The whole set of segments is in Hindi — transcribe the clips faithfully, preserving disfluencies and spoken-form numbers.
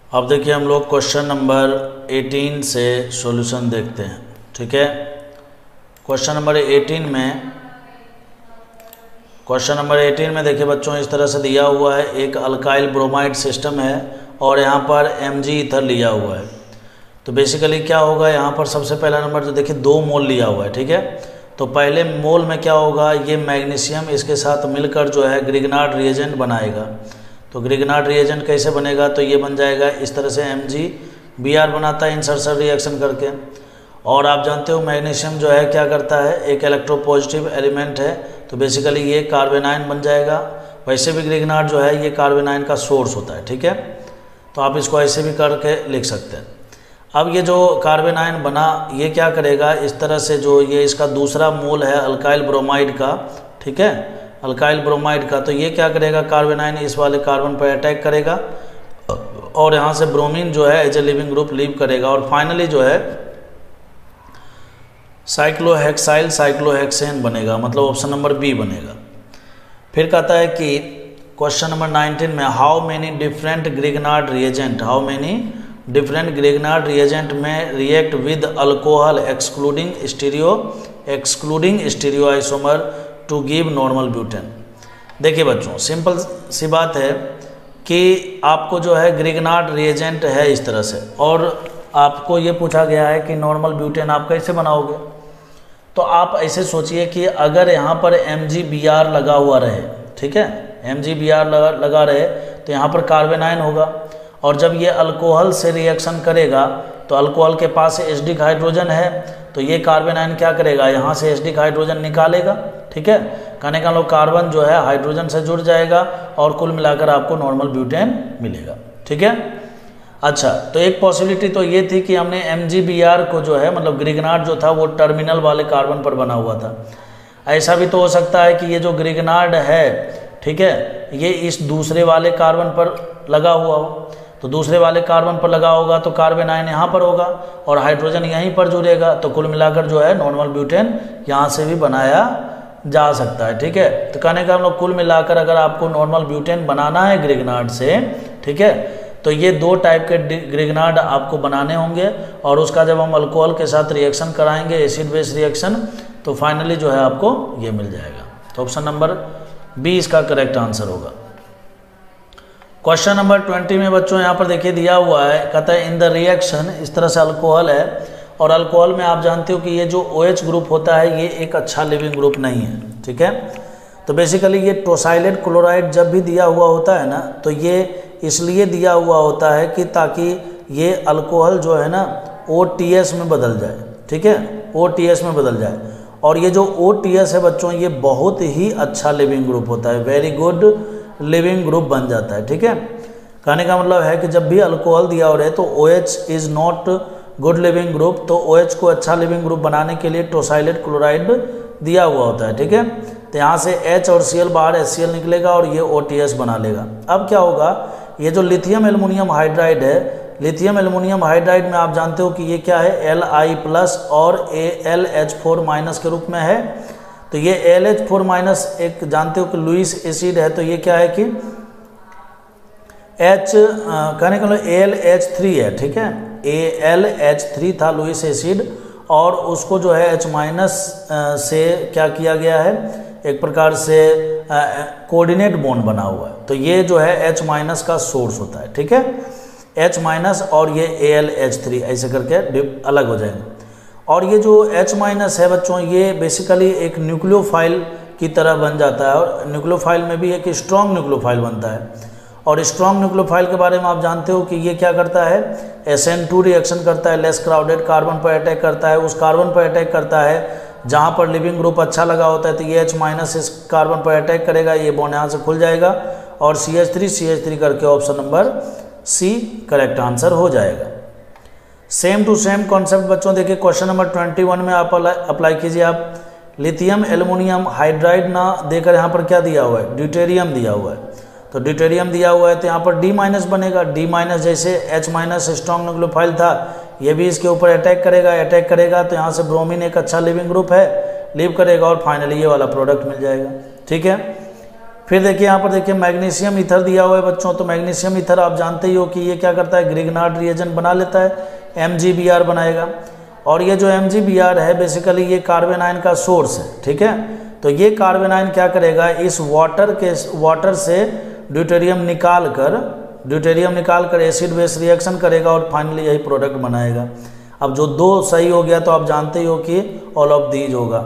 अब देखिए हम लोग क्वेश्चन नंबर अठारह से सॉल्यूशन देखते हैं। ठीक है, क्वेश्चन नंबर अठारह में क्वेश्चन नंबर अठारह में देखिए बच्चों, इस तरह से दिया हुआ है, एक अल्काइल ब्रोमाइड सिस्टम है और यहाँ पर एम जी ईथर लिया हुआ है। तो बेसिकली क्या होगा, यहाँ पर सबसे पहला नंबर जो देखिए दो मोल लिया हुआ है। ठीक है, तो पहले मोल में क्या होगा, ये मैग्नीशियम इसके साथ मिलकर जो है ग्रिग्नार्ड रिएजेंट बनाएगा। तो ग्रिग्नार्ड रिएजेंट कैसे बनेगा, तो ये बन जाएगा इस तरह से, एम जी बी आर बनाता है इंसर्शन रिएक्शन करके। और आप जानते हो मैग्नीशियम जो है क्या करता है, एक इलेक्ट्रोपॉजिटिव एलिमेंट है, तो बेसिकली ये कार्बेनाइन बन जाएगा। वैसे भी ग्रिग्नार्ड जो है ये कार्बेनाइन का सोर्स होता है। ठीक है, तो आप इसको ऐसे भी करके लिख सकते हैं। अब ये जो कार्बेनाइन बना ये क्या करेगा, इस तरह से जो ये इसका दूसरा मोल है अल्काइल ब्रोमाइड का, ठीक है, अल्काइल ब्रोमाइड का, तो ये क्या करेगा, कार्बेनाइन इस वाले कार्बन पर अटैक करेगा और यहाँ से ब्रोमीन जो है as a leaving group leave करेगा और फाइनली जो है साइक्लोहेक्साइल साइक्लोहेक्सेन बनेगा, मतलब ऑप्शन नंबर बी बनेगा। फिर कहता है कि क्वेश्चन नंबर उन्नीस में how many different Grignard reagent how many different Grignard reagent में react with alcohol excluding stereo excluding stereo isomer to give normal butane. देखिए बच्चों, सिंपल सी बात है कि आपको जो है ग्रिग्नार्ड रिएजेंट है इस तरह से, और आपको ये पूछा गया है कि नॉर्मल ब्यूटेन आप कैसे बनाओगे। तो आप ऐसे सोचिए कि अगर यहाँ पर एम जी बी आर लगा हुआ रहे, ठीक है, एम जी बी आर लगा लगा रहे तो यहाँ पर कार्बेनाइन होगा, और जब ये अल्कोहल से रिएक्शन करेगा तो अल्कोहल के पास एसिडिक हाइड्रोजन है, तो ये कार्बेनाइन क्या करेगा, यहाँ से एसिडिक हाइड्रोजन निकालेगा। ठीक है, कहने का लोग कार्बन जो है हाइड्रोजन से जुड़ जाएगा और कुल मिलाकर आपको नॉर्मल ब्यूटेन मिलेगा। ठीक है, अच्छा, तो एक पॉसिबिलिटी तो ये थी कि हमने एम जी बी आर को जो है, मतलब ग्रिग्नार्ड जो था वो टर्मिनल वाले कार्बन पर बना हुआ था। ऐसा भी तो हो सकता है कि ये जो ग्रिग्नार्ड है, ठीक है, ये इस दूसरे वाले कार्बन पर लगा हुआ हो, तो दूसरे वाले कार्बन पर लगा होगा तो कार्बेनाइन यहाँ पर होगा और हाइड्रोजन यहीं पर जुड़ेगा, तो कुल मिलाकर जो है नॉर्मल ब्यूटेन यहाँ से भी बनाया जा सकता है। ठीक है, तो कहने का हम लोग कुल मिलाकर अगर आपको नॉर्मल ब्यूटेन बनाना है ग्रिग्नार्ड से, ठीक है, तो ये दो टाइप के ग्रिग्नार्ड आपको बनाने होंगे, और उसका जब हम अल्कोहल के साथ रिएक्शन कराएंगे, एसिड बेस रिएक्शन, तो फाइनली जो है आपको ये मिल जाएगा। तो ऑप्शन नंबर बी इसका करेक्ट आंसर होगा। क्वेश्चन नंबर बीस में बच्चों यहाँ पर देखिए दिया हुआ है, कहता है इन द रिएक्शन, इस तरह से अल्कोहल है और अल्कोहल में आप जानते हो कि ये जो OH ग्रुप होता है ये एक अच्छा लिविंग ग्रुप नहीं है। ठीक है, तो बेसिकली ये टोसाइलेट क्लोराइड जब भी दिया हुआ होता है ना, तो ये इसलिए दिया हुआ होता है कि ताकि ये अल्कोहल जो है ना ओ टी एस में बदल जाए। ठीक है, ओ टी एस में बदल जाए, और ये जो ओ टी एस है बच्चों ये बहुत ही अच्छा लिविंग ग्रुप होता है, वेरी गुड लिविंग ग्रुप बन जाता है। ठीक है, कहने का मतलब है कि जब भी अल्कोहल दिया हो रहे तो OH is not good leaving group, तो OH को अच्छा लिविंग ग्रुप बनाने के लिए टोसाइलेट क्लोराइड दिया हुआ होता है। ठीक है, तो यहाँ से H और Cl बाहर एच सी एल निकलेगा और ये ओ टी एस बना लेगा। अब क्या होगा, ये जो लिथियम एल्युमिनियम हाइड्राइड है, लिथियम एल्युमिनियम हाइड्राइड में आप जानते हो कि ये क्या है, एल आई प्लस और A L H four minus के रूप में है। तो ये एल एच फोर माइनस एक जानते हो कि लुईस एसिड है, तो ये क्या है कि H कहने का मतलब एल एच थ्री है। ठीक है, ए एल एच थ्री था लुईस एसिड, और उसको जो है H माइनस से क्या किया गया है, एक प्रकार से कोऑर्डिनेट बॉन्ड बना हुआ है, तो ये जो है H माइनस का सोर्स होता है। ठीक है, H माइनस और ये ए एल एच थ्री ऐसे करके अलग हो जाएंगे। और ये जो H माइनस है बच्चों ये बेसिकली एक न्यूक्लियोफाइल की तरह बन जाता है, और न्यूक्लियोफाइल में भी एक स्ट्रॉन्ग न्यूक्लियोफाइल बनता है, और स्ट्रॉन्ग न्यूक्लियोफाइल के बारे में आप जानते हो कि ये क्या करता है, एस एन टू रिएक्शन करता है, लेस क्राउडेड कार्बन पर अटैक करता है, उस कार्बन पर अटैक करता है जहाँ पर लिविंग ग्रुप अच्छा लगा होता है, तो ये H माइनस इस कार्बन पर अटैक करेगा, ये बॉन्ड यहाँ से खुल जाएगा और C H three C H three करके option number C correct answer हो जाएगा। सेम टू सेम कॉन्सेप्ट बच्चों देखिए क्वेश्चन नंबर इक्कीस में आप अप्लाई कीजिए। आप लिथियम एल्युमिनियम हाइड्राइड ना देकर यहाँ पर क्या दिया हुआ है, ड्यूटेरियम दिया हुआ है, तो ड्यूटेरियम दिया हुआ है तो यहाँ पर D माइनस बनेगा। D माइनस जैसे H माइनस स्ट्रॉन्ग न्यूक्लियोफाइल था, ये भी इसके ऊपर अटैक करेगा, अटैक करेगा तो यहाँ से ब्रोमीन एक अच्छा लिविंग ग्रुप है, लीव करेगा और फाइनली ये वाला प्रोडक्ट मिल जाएगा। ठीक है, फिर देखिए यहाँ पर देखिए मैग्नीशियम ईथर दिया हुआ है बच्चों, तो मैग्नीशियम ईथर आप जानते ही हो कि ये क्या करता है, ग्रिग्नार्ड रिएजेंट बना लेता है, एम जी बी आर बनाएगा। और ये जो एम जी बी आर है बेसिकली ये कार्बन आयन का सोर्स है, ठीक है। तो ये कार्बन आयन क्या करेगा, इस वाटर के वाटर से ड्यूटेरियम निकाल कर ड्यूटेरियम निकाल कर एसिड बेस रिएक्शन करेगा और फाइनली यही प्रोडक्ट बनाएगा। अब जो दो सही हो गया तो आप जानते ही हो कि ऑल ऑफ दीज होगा।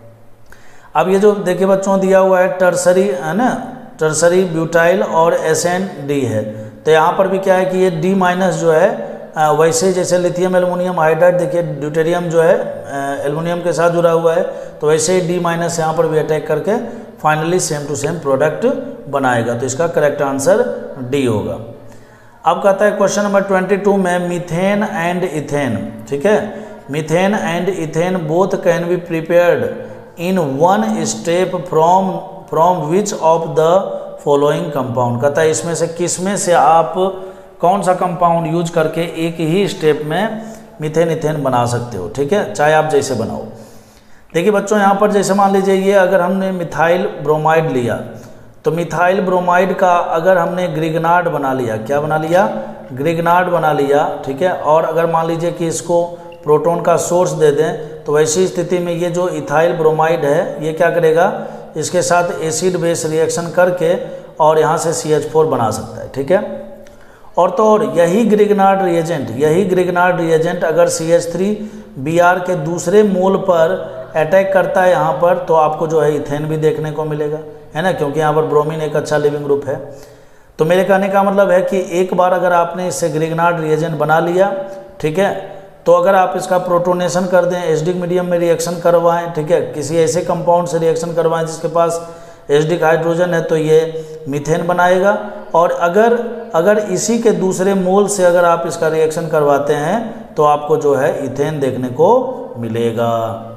अब ये जो देखिए बच्चों दिया हुआ है टर्सरी है ना, टर्सरी ब्यूटाइल और एस एन डी है, तो यहाँ पर भी क्या है कि ये डी माइनस जो है आ, वैसे जैसे लिथियम एल्युमिनियम हाइड्राइड देखिए ड्यूटेरियम जो है एल्युमिनियम के साथ जुड़ा हुआ है, तो वैसे ही डी माइनस यहाँ पर भी अटैक करके finally same to same product बनाएगा। तो इसका करेक्ट आंसर डी होगा। अब कहता है क्वेश्चन नंबर ट्वेंटी टू में मीथेन एंड इथेन, ठीक है, methane and ethane both can be prepared in one step from from which of the following compound. कहता है इसमें से किस में से आप कौन सा कंपाउंड यूज करके एक ही स्टेप में मीथेन इथेन बना सकते हो, ठीक है, चाहे आप जैसे बनाओ। देखिए बच्चों यहाँ पर जैसे मान लीजिए ये अगर हमने मिथाइल ब्रोमाइड लिया, तो मिथाइल ब्रोमाइड का अगर हमने ग्रिग्नार्ड बना लिया, क्या बना लिया, ग्रिग्नार्ड बना लिया, ठीक है, और अगर मान लीजिए कि इसको प्रोटॉन का सोर्स दे दें, तो वैसी स्थिति में ये जो इथाइल ब्रोमाइड है ये क्या करेगा, इसके साथ एसिड बेस रिएक्शन करके और यहाँ से सी एच फोर बना सकता है, ठीक है। और तो और यही ग्रिग्नार्ड रिएजेंट यही ग्रिग्नार्ड रिएजेंट अगर C H three B R के दूसरे मोल पर अटैक करता है यहाँ पर, तो आपको जो है इथेन भी देखने को मिलेगा, है ना, क्योंकि यहाँ पर ब्रोमीन एक अच्छा लिविंग ग्रुप है। तो मेरे कहने का मतलब है कि एक बार अगर आपने इससे ग्रिग्नार्ड रिएजेंट बना लिया, ठीक है, तो अगर आप इसका प्रोटोनेशन कर दें, एसिडिक मीडियम में रिएक्शन करवाएं, ठीक है, किसी ऐसे कंपाउंड से रिएक्शन करवाएं जिसके पास एसिडिक हाइड्रोजन है, तो ये मीथेन बनाएगा। और अगर अगर इसी के दूसरे मोल से अगर आप इसका रिएक्शन करवाते हैं तो आपको जो है इथेन देखने को मिलेगा।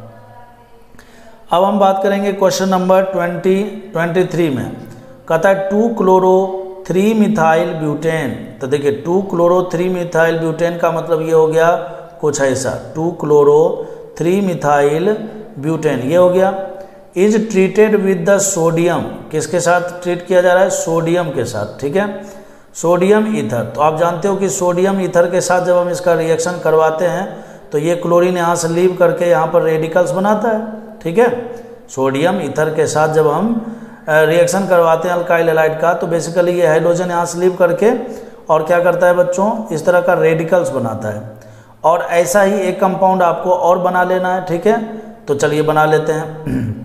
अब हम बात करेंगे question number twenty twenty three में। कहता है two chloro three methyl butane. तो देखिए two chloro three methyl butane का मतलब ये हो गया कुछ ऐसा, two chloro three methyl butane ये हो गया। Is treated with the sodium, किसके साथ ट्रीट किया जा रहा है, सोडियम के साथ, ठीक है, सोडियम ईथर। तो आप जानते हो कि सोडियम ईथर के साथ जब हम इसका रिएक्शन करवाते हैं तो ये क्लोरीन यहाँ से लीव करके यहाँ पर रेडिकल्स बनाता है, ठीक है। सोडियम ईथर के साथ जब हम रिएक्शन करवाते हैं अल्काइल हैलाइड का, तो बेसिकली ये हाइड्रोजन यहाँ से लीव करके और क्या करता है बच्चों, इस तरह का रेडिकल्स बनाता है। और ऐसा ही एक कंपाउंड आपको और बना लेना है, ठीक है, तो चलिए बना लेते हैं।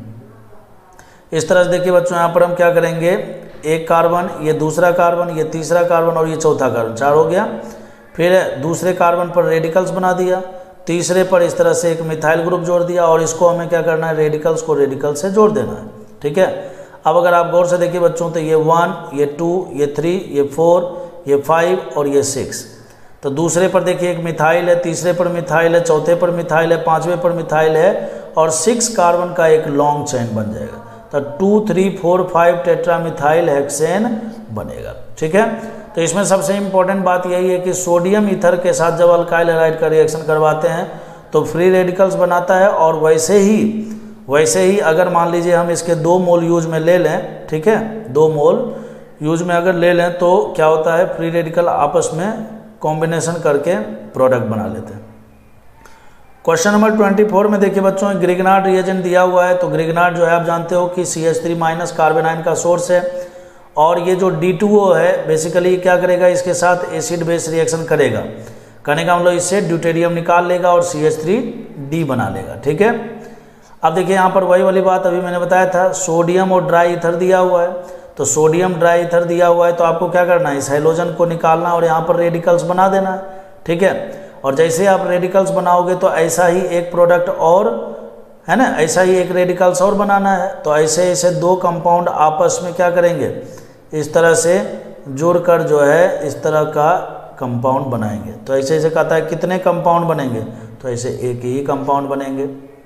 इस तरह से देखिए बच्चों यहाँ पर हम क्या करेंगे, एक कार्बन, ये दूसरा कार्बन, ये तीसरा कार्बन और ये चौथा कार्बन, चार हो गया। फिर दूसरे कार्बन पर रेडिकल्स बना दिया, तीसरे पर इस तरह से एक मिथाइल ग्रुप जोड़ दिया और इसको हमें क्या करना है, रेडिकल्स को रेडिकल से जोड़ देना है, ठीक है। अब अगर आप गौर से देखिए बच्चों तो ये वन, ये टू, ये थ्री, ये फोर, ये फाइव और ये सिक्स। तो दूसरे पर देखिए एक मिथाइल है, तीसरे पर मिथाइल है, चौथे पर मिथाइल है, पाँचवें पर मिथाइल है और सिक्स कार्बन का एक लॉन्ग चेन बन जाएगा। तो two three four five tetra methyl hexane बनेगा, ठीक है। तो इसमें सबसे इम्पोर्टेंट बात यही है कि सोडियम ईथर के साथ जब अल्काइल हैलाइड का रिएक्शन करवाते हैं तो फ्री रेडिकल्स बनाता है। और वैसे ही वैसे ही अगर मान लीजिए हम इसके दो मोल यूज में ले लें, ठीक है, दो मोल यूज में अगर ले लें तो क्या होता है, फ्री रेडिकल आपस में कॉम्बिनेशन करके प्रोडक्ट बना लेते हैं। क्वेश्चन नंबर ट्वेंटी फोर में देखिए बच्चों ग्रिग्नार्ड रिएजेंट दिया हुआ है। तो ग्रिग्नार्ड जो है आप जानते हो कि C H three minus carbanion का सोर्स है और ये जो डी टू ओ है बेसिकली क्या करेगा, इसके साथ एसिड बेस रिएक्शन करेगा। कहने का मतलब इससे ड्यूटेरियम निकाल लेगा और सी एच थ्री डी बना लेगा, ठीक है। अब देखिए यहाँ पर वही वाली बात अभी मैंने बताया था, सोडियम और ड्राई ईथर दिया हुआ है। तो सोडियम ड्राई ईथर दिया हुआ है तो आपको क्या करना है, इस हाइड्रोजन को निकालना और यहाँ पर रेडिकल्स बना देना है, ठीक है। और जैसे आप रेडिकल्स बनाओगे तो ऐसा ही एक प्रोडक्ट और है ना, ऐसा ही एक रेडिकल्स और बनाना है। तो ऐसे ऐसे दो कंपाउंड आपस में क्या करेंगे, इस तरह से जुड़कर जो है इस तरह का कंपाउंड बनाएंगे। तो ऐसे ऐसे कहता है कितने कंपाउंड बनेंगे, तो ऐसे एक ही कंपाउंड बनेंगे।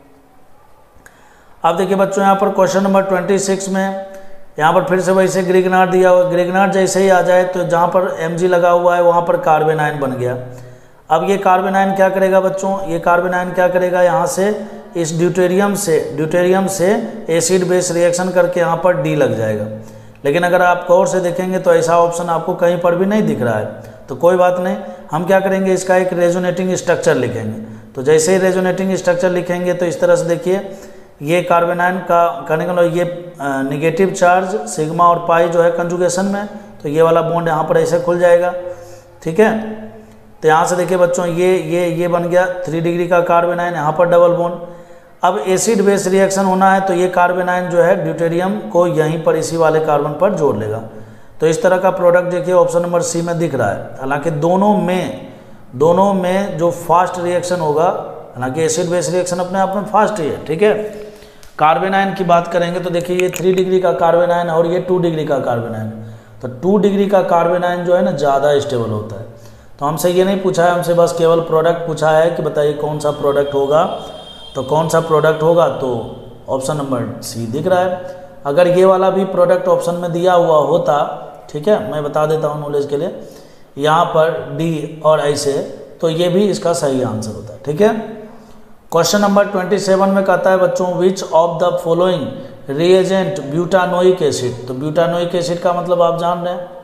अब देखिए बच्चों यहाँ पर क्वेश्चन नंबर ट्वेंटी सिक्स में यहाँ पर फिर से वैसे ग्रिग्नार्ड दिया हुआ, ग्रिग्नार्ड जैसे ही आ जाए तो जहाँ पर एम जी लगा हुआ है वहाँ पर कार्बन आयन बन गया। अब ये कार्बन आयन क्या करेगा बच्चों, ये कार्बन आयन क्या करेगा, यहाँ से इस ड्यूटेरियम से ड्यूटेरियम से एसिड बेस रिएक्शन करके यहाँ पर डी लग जाएगा। लेकिन अगर आप गौर से देखेंगे तो ऐसा ऑप्शन आपको कहीं पर भी नहीं दिख रहा है, तो कोई बात नहीं, हम क्या करेंगे इसका एक रेजोनेटिंग स्ट्रक्चर लिखेंगे। तो जैसे ही रेजोनेटिंग स्ट्रक्चर लिखेंगे तो इस तरह से देखिए, ये कार्बन आयन का कहने का मतलब ये निगेटिव चार्ज सिग्मा और पाई जो है कंजुगेशन में, तो ये वाला बॉन्ड यहाँ पर ऐसे खुल जाएगा, ठीक है। तो यहाँ से देखिए बच्चों ये ये ये बन गया थ्री डिग्री का कार्बन आयन, यहाँ पर डबल बॉन्ड। अब एसिड बेस रिएक्शन होना है तो ये कार्बन आयन जो है ड्यूटेरियम को यहीं पर इसी वाले कार्बन पर जोड़ लेगा। तो इस तरह का प्रोडक्ट देखिए ऑप्शन नंबर सी में दिख रहा है। हालांकि दोनों में दोनों में जो फास्ट रिएक्शन होगा, हालांकि एसिड बेस रिएक्शन अपने आप में फास्ट ही है, ठीक है। कार्बन आयन की बात करेंगे तो देखिए ये थ्री डिग्री का कार्बन आयन और ये टू डिग्री का कार्बन आयन, तो टू डिग्री का कार्बन आयन जो है ना ज़्यादा स्टेबल होता है। तो हमसे ये नहीं पूछा है, हमसे बस केवल प्रोडक्ट पूछा है कि बताइए कौन सा प्रोडक्ट होगा। तो कौन सा प्रोडक्ट होगा, तो ऑप्शन नंबर सी दिख रहा है। अगर ये वाला भी प्रोडक्ट ऑप्शन में दिया हुआ होता, ठीक है, मैं बता देता हूँ नॉलेज के लिए, यहाँ पर डी और ऐसे, तो ये भी इसका सही आंसर होता है, ठीक है। क्वेश्चन नंबर ट्वेंटी सेवन में कहता है बच्चों, which of the following reagent butanoic acid. तो ब्यूटानोइक एसिड का मतलब आप जान रहे हैं,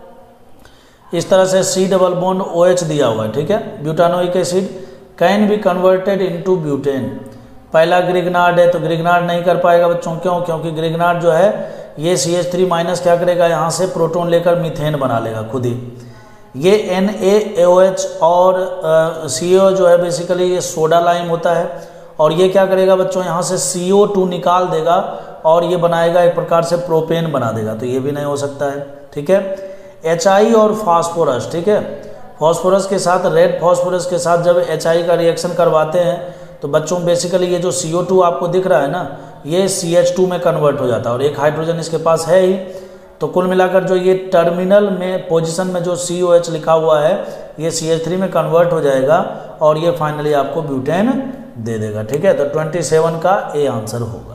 इस तरह से C double bond O H दिया हुआ है, ठीक है। Butanoic acid can be converted into butane. पहला ग्रिग्नार्ड है तो ग्रिग्नार्ड नहीं कर पाएगा बच्चों, क्यों? क्योंकि ग्रिग्नार्ड जो है ये सी एच थ्री माइनस क्या करेगा, यहाँ से प्रोटॉन लेकर मीथेन बना लेगा खुद ही। ये एन ए ओ एच और सी ओ जो है बेसिकली ये सोडा लाइम होता है, और ये क्या करेगा बच्चों, यहाँ से सी ओ टू निकाल देगा और ये बनाएगा एक प्रकार से प्रोपेन बना देगा, तो ये भी नहीं हो सकता है, ठीक है। एच आई और फास्फोरस, ठीक है, फास्फोरस के साथ रेड फास्फोरस के साथ जब एच आई का रिएक्शन करवाते हैं तो बच्चों बेसिकली ये जो सी ओ टू आपको दिख रहा है ना, ये सी एच टू में कन्वर्ट हो जाता है और एक हाइड्रोजन इसके पास है ही। तो कुल मिलाकर जो ये टर्मिनल में पोजीशन में जो सी ओ एच लिखा हुआ है ये सी एच थ्री में कन्वर्ट हो जाएगा और ये फाइनली आपको ब्यूटेन दे देगा, ठीक है। तो ट्वेंटी सेवन का ए आंसर होगा।